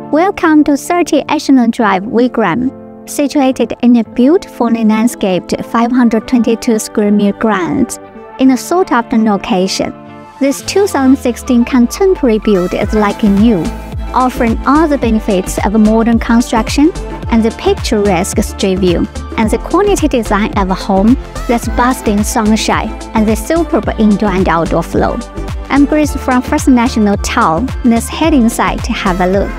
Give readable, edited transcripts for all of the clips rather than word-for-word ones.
Welcome to 30 Ashland Drive, Wigram, situated in a beautifully landscaped 522 square meter grounds in a sought-after location. This 2016 contemporary build is like new, offering all the benefits of modern construction and the picturesque street view, and the quality design of a home that's basked in sunshine and the superb indoor and outdoor flow. I'm Grace from First National Tile. Let's head inside to have a look.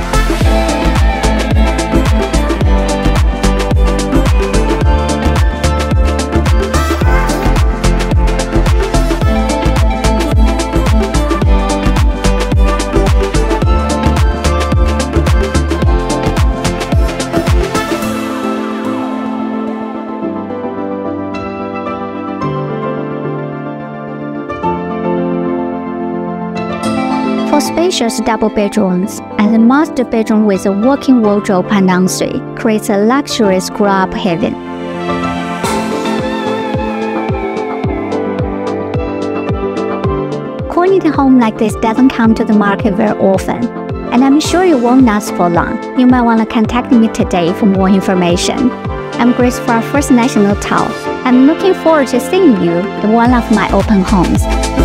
For spacious double bedrooms, and the master bedroom with a walk-in wardrobe and ensuite creates a luxurious grow-up haven. Quality home like this doesn't come to the market very often, and I'm sure it won't last for long. You might want to contact me today for more information. I'm Grace from First National Tile. I'm looking forward to seeing you in one of my open homes.